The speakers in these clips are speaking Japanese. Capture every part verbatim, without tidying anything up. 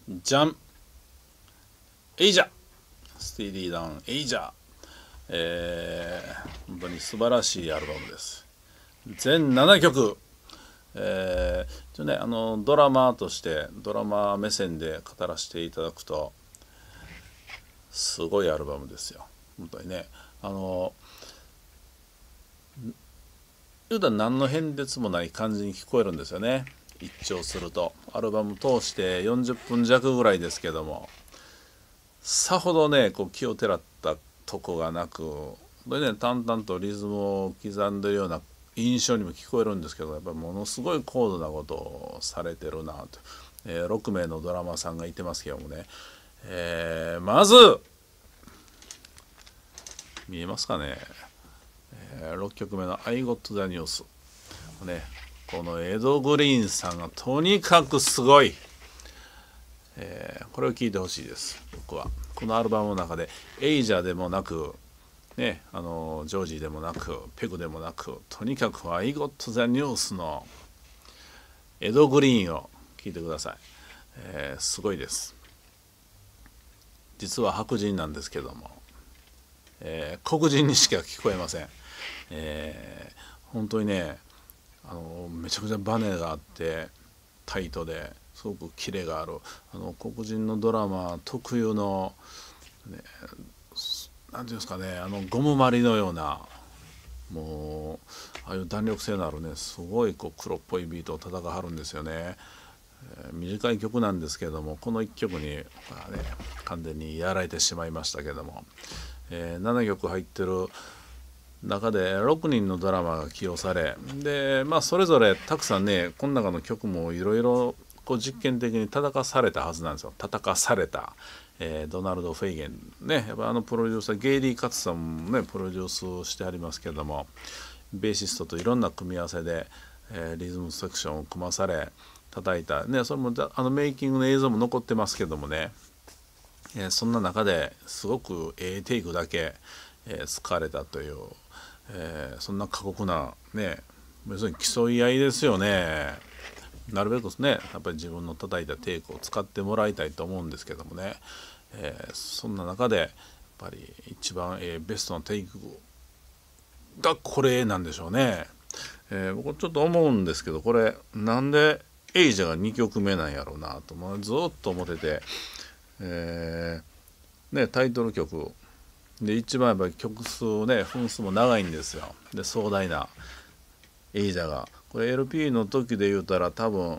じゃん、エイジャー、スティーディーダウンエイジャー、えー、本当に素晴らしいアルバムです。全ななきょく、えー一応ね、あのドラマーとしてドラマ目線で語らせていただくと、すごいアルバムですよ本当にね。あの言うたら何の変哲もない感じに聞こえるんですよね。一聴するとアルバム通してよんじゅっぷん弱ぐらいですけども、さほどねこう気をてらったとこがなく、これね淡々とリズムを刻んでるような印象にも聞こえるんですけど、やっぱりものすごい高度なことをされてるなと、えー、ろくめいのドラマーさんがいてますけどもね、えー、まず見えますかね、えー、ろっきょくめの「I Got the News」ね、このエド・グリーンさんがとにかくすごい、えー、これを聴いてほしいです。僕はこのアルバムの中でエイジャーでもなくね、あのジョージでもなくペグでもなく、とにかく「I Got the News」のエド・グリーンを聴いてください、えー、すごいです。実は白人なんですけども、えー、黒人にしか聞こえません。えー、本当にね、あのめちゃくちゃバネがあってタイトですごくキレがある、あの黒人のドラマ特有の、ね、なんていうんですかね、あのゴムまりのような、もうああいう弾力性のあるね、すごいこう黒っぽいビートを叩かはるんですよね。えー短い曲なんですけども、このいっきょくに、まあね、完全にやられてしまいましたけども、えー、ななきょく入ってる中でろくにんのドラマが起用され、でまあそれぞれたくさんね、この中の曲もいろいろこう実験的に叩かされたはずなんですよ。叩かされた、えー、ドナルド・フェイゲンね、やっぱあのプロデューサーゲイリー・カツさんもねプロデュースしてありますけども、ベーシストといろんな組み合わせで、えー、リズムセクションを組まされ叩いたね、それもあのメイキングの映像も残ってますけどもね、えー、そんな中ですごくええテイクだけ、えー、使われたという、えー、そんな過酷なね、要するに競い合いですよね。なるべくねやっぱり自分の叩いたテイクを使ってもらいたいと思うんですけどもね、えー、そんな中でやっぱり一番、えー、ベストのテイクがこれなんでしょうね。えー、僕ちょっと思うんですけど、これなんでエイジャがにきょくめなんやろうなと、もうずっと思ってて、えーね、タイトル曲で一番やっぱり曲数ね分数も長いんですよ。で壮大なエイジャがこれ エルピー の時で言うたら多分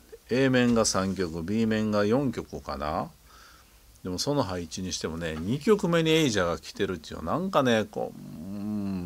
A 面がさんきょく B 面がよんきょくかな。でもその配置にしてもねにきょくめにエイジャが来てるっていうのはなんかねこう、うん、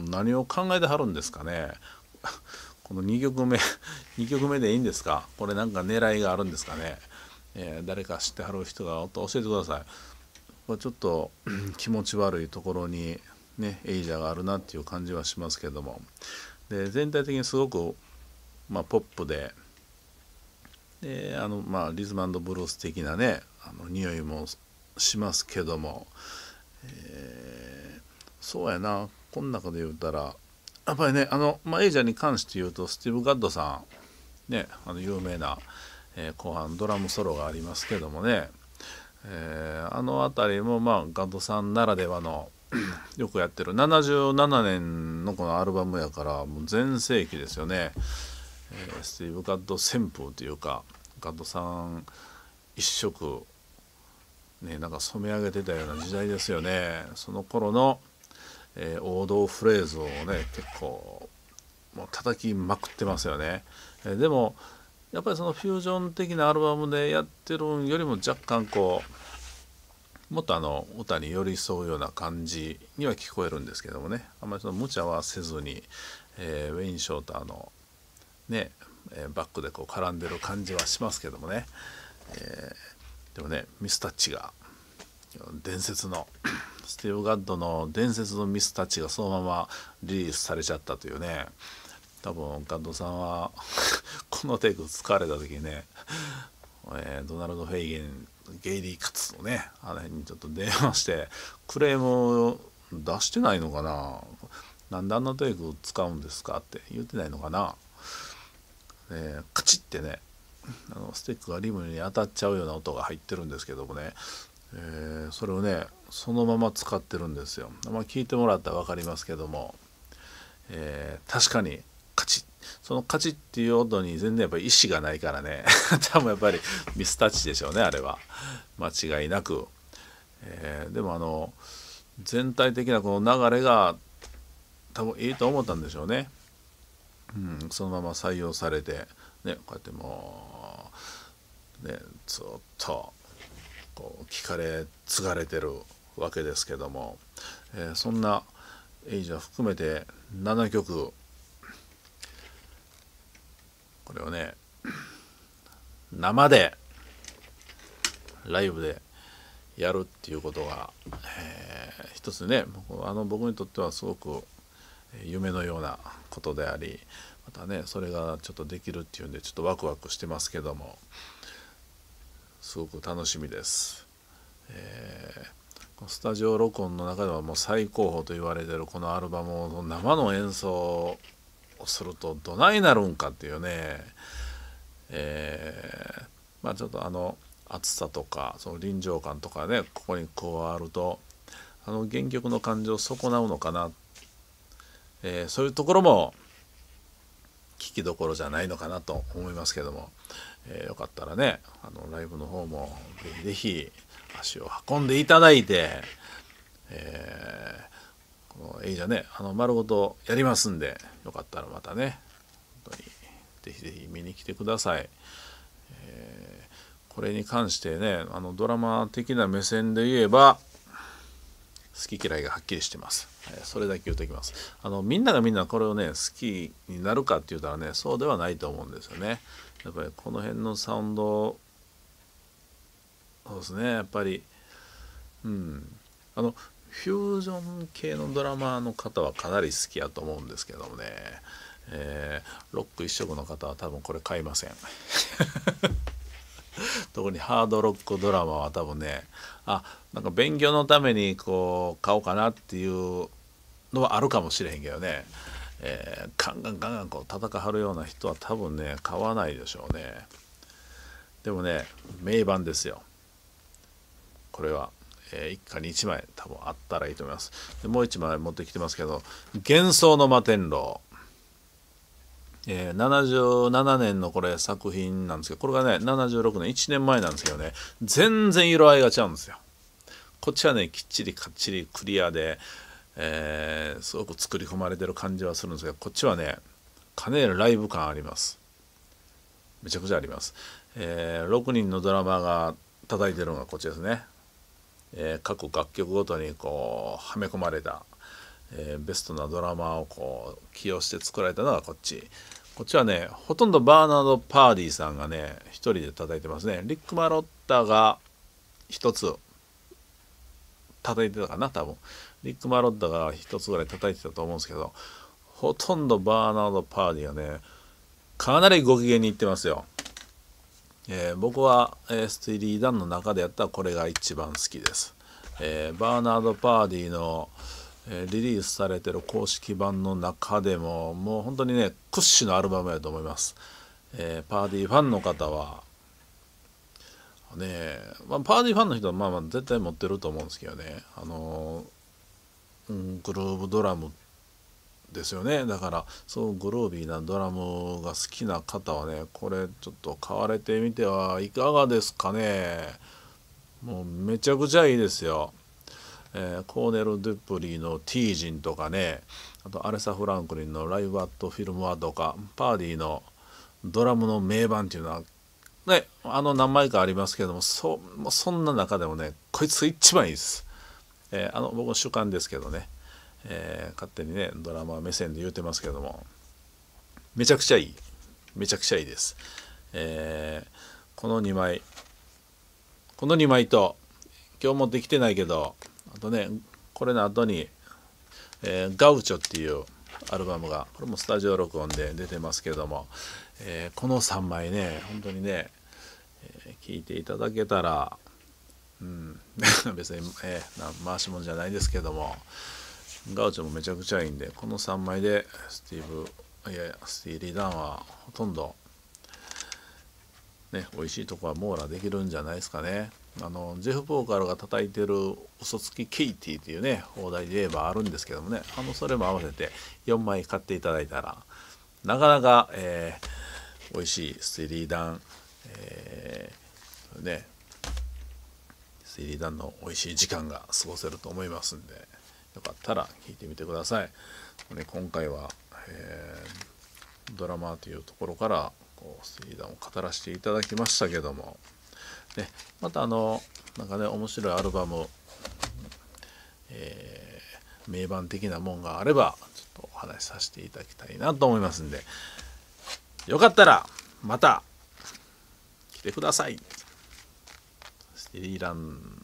何を考えてはるんですかね。このにきょくめにきょくめでいいんですか、これなんか狙いがあるんですかね。えー、誰か知ってはる人がおっと教えてください。これちょっと気持ち悪いところにねエイジャがあるなっていう感じはしますけども、で全体的にすごく、まあ、ポップで、であの、まあ、リズム&ブルース的なねあの匂いもしますけども、えー、そうやな、この中で言うたらやっぱりねあの、まあ、エイジャに関して言うとスティーブ・ガッドさんね、あの有名な、えー、後半ドラムソロがありますけどもね、えー、あの辺りもまあガッドさんならではのよくやってるななじゅうななねんのこのアルバムやからもう全盛期ですよね。えー、スティーブ・ガッド旋風というかガッドさん一色ねなんか染め上げてたような時代ですよね。その頃の、えー、王道フレーズをね結構もう叩きまくってますよね。えー、でもやっぱりそのフュージョン的なアルバムでやってるんよりも若干こうもっとあの歌に寄り添うような感じには聞こえるんですけどもね、あんまりその無茶はせずに、えー、ウェイン・ショーターのね、えー、バックでこう絡んでる感じはしますけどもね、えー、でもねミスタッチが伝説のスティーブ・ガッドの伝説のミスタッチがそのままリリースされちゃったというね、多分ガッドさんはこのテイク使われた時にね、えー、ドナルド・フェイゲンゲイリー・カツのねあの辺にちょっと電話してクレーム出してないのかな、なんであんなテイク使うんですかって言ってないのかな、えー、カチッてねあのスティックがリムに当たっちゃうような音が入ってるんですけどもね、えー、それをねそのまま使ってるんですよ。まあ、聞いてもらったら分かりますけども、えー、確かにカチッ、そのカチッっていう音に全然やっぱり意志がないからね多分やっぱりミスタッチでしょうね、あれは間違いなく。えー、でもあの全体的なこの流れが多分いいと思ったんでしょうね。うん、そのまま採用されて、ね、こうやってもう、ね、ずっとこう聞かれ継がれてるわけですけども、えー、そんなエイジャー含めてななきょくこれをね生でライブでやるっていうことが、えー、一つねあの僕にとってはすごく夢のようなことであり、またねそれがちょっとできるっていうんでちょっとワクワクしてますけども、すごく楽しみです。えー、スタジオ録音の中ではもう最高峰と言われてるこのアルバムを生の演奏をするとどないなるんかっていうね、えー、まあちょっとあの熱さとかその臨場感とかねここに加わるとあの原曲の感情を損なうのかな、えー、そういうところも聞きどころじゃないのかなと思いますけども、えー、よかったらねあのライブの方もぜひぜひ足を運んでいただいて、えー、このエイジャねあの丸ごとやりますんで、よかったらまたね本当にぜひぜひ見に来てください。えー、これに関してねあのドラマ的な目線で言えば好き嫌いがはっきりしてます。それだけ言うときます。あのみんながみんなこれをね好きになるかって言ったらねそうではないと思うんですよね。やっぱりこの辺のサウンドそうですねやっぱりうんあのフュージョン系のドラマの方はかなり好きやと思うんですけどもね、えー、ロック一色の方は多分これ買いません特にハードロックドラマは多分ねあなんか勉強のためにこう買おうかなっていうのはあるかもしれへんけどね、えー、ガンガンガンガンこう戦はるような人は多分ね買わないでしょうね。でもね名盤ですよこれは、えー、一家に一枚多分あったらいいと思います。でもう一枚持ってきてますけど幻想の摩天楼、えー、ななじゅうななねんのこれ作品なんですけどこれがねななじゅうろくねんいちねんまえなんですけどね全然色合いが違うんですよ。こっちはねきっちりかっちりクリアで、えー、すごく作り込まれてる感じはするんですけどこっちはねかなりライブ感あります。めちゃくちゃあります。えー、ろくにんのドラマーが叩いてるのがこっちですね。えー、各楽曲ごとにこうはめ込まれた、えー、ベストなドラマーをこう起用して作られたのがこっち。こっちはねほとんどバーナード・パーディーさんがね一人で叩いてますね。リック・マロッタが一つ叩いてたかな多分。リック・マロッタが一つぐらい叩いてたと思うんですけどほとんどバーナード・パーディーがねかなりご機嫌にいってますよ。えー、僕は、えー、スティーリー・ダンの中でやったらこれが一番好きです。えー、バーナード・パーディの、えー、リリースされてる公式版の中でももう本当にね屈指のアルバムやと思います。えー、パーディファンの方はね、まあ、パーディファンの人はまあまあ絶対持ってると思うんですけどねあのー、うん、グルーブドラムですよね。だからそうグロービーなドラムが好きな方はねこれちょっと買われてみてはいかがですかね。もうめちゃくちゃいいですよ。えー、コーネル・ドゥプリーのティージンとかねあとアレサ・フランクリンのライブ・アット・フィルム・アとかパーディのドラムの名盤っていうのはねあの何枚かありますけども そ, そんな中でもねこいつ一番いいです。えー、あの僕の主観ですけどねえー、勝手にねドラマ目線で言うてますけどもめちゃくちゃいいめちゃくちゃいいです。えー、このにまいこのにまいと今日持ってきてないけどあとねこれの後に、えー、ガウチョっていうアルバムがこれもスタジオ録音で出てますけども、えー、このさんまいね本当にね、えー、聞いていただけたら、うん、別に、えー、回し物じゃないですけどもガウチョもめちゃくちゃいいんでこのさんまいでスティーブいやいやスティーリー・ダンはほとんどね、美味しいとこは網羅できるんじゃないですかね。あのジェフ・ポーカルが叩いてる嘘つきケイティっていうね放題で言えばあるんですけどもね、あのそれも合わせてよんまい買っていただいたらなかなか、えー、美味しいステリーダン、えー、ねステリーダンの美味しい時間が過ごせると思いますんで、よかったら聞いてみてください。ね、今回は、えー、ドラマというところからこうステリーダンを語らせていただきましたけども、ね、またあのなんかね面白いアルバム、えー、名盤的なもんがあればちょっとお話しさせていただきたいなと思いますんで、よかったらまた来てください。ステリーラン